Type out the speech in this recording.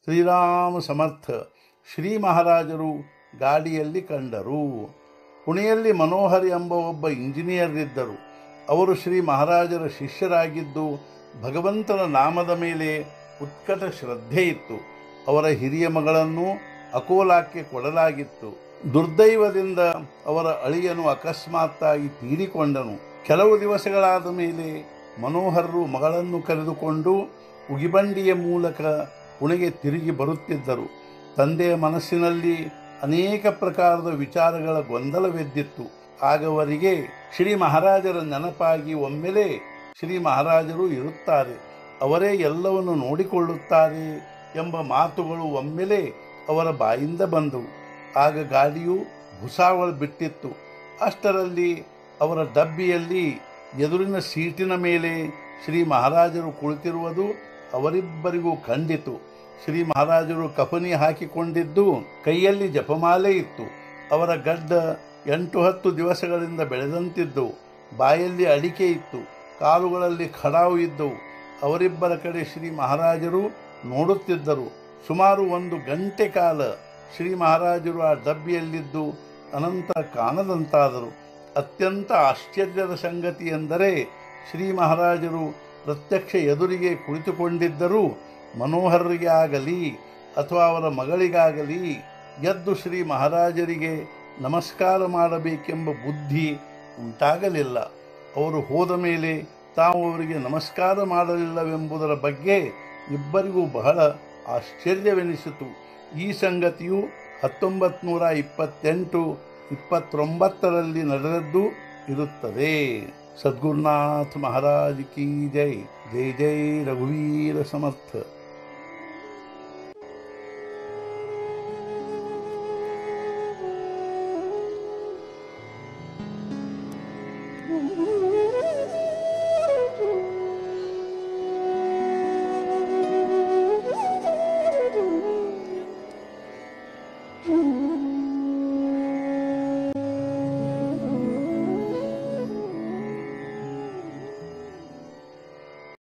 ಶ್ರೀರಾಮ ಸಮರ್ಥ ಶ್ರೀ ಮಹಾರಾಜರು ಗಾಡಿಯಲ್ಲಿ ಕಂಡರು. ಪುಣೆಯಲ್ಲಿ ಮನೋಹರ್ ಎಂಬ ಒಬ್ಬ ಇಂಜಿನಿಯರ್ ಇದ್ದರು. ಅವರು ಶ್ರೀ ಮಹಾರಾಜರ ಶಿಷ್ಯರಾಗಿದ್ದು ಭಗವಂತನ ನಾಮದ ಮೇಲೆ ಉತ್ಕಟ ಶ್ರದ್ಧೆ ಇತ್ತು. ಅವರ ಹಿರಿಯ ಮಗಳನ್ನು ಅಕೋಲಾಕ್ಕೆ ಕೊಡಲಾಗಿತ್ತು. ದುರ್ದೈವದಿಂದ ಅವರ ಅಳಿಯನು ಅಕಸ್ಮಾತ್ತಾಗಿ ತೀರಿಕೊಂಡನು. ಕೆಲವು ದಿವಸಗಳಾದ ಮೇಲೆ ಮನೋಹರರು ಮಗಳನ್ನು ಕರೆದುಕೊಂಡು ಉಗಿಬಂಡಿಯ ಮೂಲಕ ಪುಣೆಗೆ ತಿರುಗಿ ಬರುತ್ತಿದ್ದರು. ತಂದೆಯ ಮನಸ್ಸಿನಲ್ಲಿ ಅನೇಕ ಪ್ರಕಾರದ ವಿಚಾರಗಳ ಗೊಂದಲವೆದ್ದಿತ್ತು. ಆಗವರಿಗೆ ಶ್ರೀ ಮಹಾರಾಜರ ನೆನಪಾಗಿ ಒಮ್ಮೆಲೆ ಶ್ರೀ ಮಹಾರಾಜರು ಇರುತ್ತಾರೆ, ಅವರೇ ಎಲ್ಲವನ್ನು ನೋಡಿಕೊಳ್ಳುತ್ತಾರೆ ಎಂಬ ಮಾತುಗಳು ಒಮ್ಮೆಲೆ ಅವರ ಬಾಯಿಂದ ಬಂದವು. ಆಗ ಗಾಡಿಯು ಭುಸಾವಳ ಬಿಟ್ಟಿತ್ತು. ಅಷ್ಟರಲ್ಲಿ ಅವರ ಡಬ್ಬಿಯಲ್ಲಿ ಎದುರಿನ ಸೀಟಿನ ಮೇಲೆ ಶ್ರೀ ಮಹಾರಾಜರು ಕುಳಿತಿರುವುದು ಅವರಿಬ್ಬರಿಗೂ ಕಂಡಿತು. ಶ್ರೀ ಮಹಾರಾಜರು ಕಫನಿ ಹಾಕಿಕೊಂಡಿದ್ದು, ಕೈಯಲ್ಲಿ ಜಪಮಾಲೆ ಇತ್ತು. ಅವರ ಗಡ್ಡ 8-10 ದಿವಸಗಳಿಂದ ಬೆಳೆದಂತಿದ್ದವು. ಬಾಯಲ್ಲಿ ಅಡಿಕೆ ಇತ್ತು, ಕಾಲುಗಳಲ್ಲಿ ಖಡಾವು ಇದ್ದವು. ಅವರಿಬ್ಬರ ಕಡೆ ಶ್ರೀ ಮಹಾರಾಜರು ನೋಡುತ್ತಿದ್ದರು. ಸುಮಾರು 1 ಗಂಟೆ ಕಾಲ ಶ್ರೀ ಮಹಾರಾಜರು ಆ ಡಬ್ಬಿಯಲ್ಲಿದ್ದು ಅನಂತರ ಕಾಣದಂತಾದರು. ಅತ್ಯಂತ ಆಶ್ಚರ್ಯದ ಸಂಗತಿ ಎಂದರೆ ಶ್ರೀ ಮಹಾರಾಜರು ಪ್ರತ್ಯಕ್ಷ ಎದುರಿಗೆ ಕುಳಿತುಕೊಂಡಿದ್ದರೂ ಮನೋಹರರಿಗೆ ಆಗಲಿ ಅಥವಾ ಅವರ ಮಗಳಿಗಾಗಲಿ ಎದ್ದು ಶ್ರೀ ಮಹಾರಾಜರಿಗೆ ನಮಸ್ಕಾರ ಮಾಡಬೇಕೆಂಬ ಬುದ್ಧಿ ಉಂಟಾಗಲಿಲ್ಲ. ಅವರು ಹೋದ ಮೇಲೆ ತಾವು ಅವರಿಗೆ ನಮಸ್ಕಾರ ಮಾಡಲಿಲ್ಲವೆಂಬುದರ ಬಗ್ಗೆ ಇಬ್ಬರಿಗೂ ಬಹಳ ಆಶ್ಚರ್ಯವೆನಿಸಿತು. ಈ ಸಂಗತಿಯು 1928-29ರಲ್ಲಿ ನಡೆದದ್ದು ಇರುತ್ತದೆ. ಸದ್ಗುರುನಾಥ ಮಹಾರಾಜ್ ಕಿ ಜೈ. ಜೈ ಜೈ ರಘುವೀರ ಸಮರ್ಥ.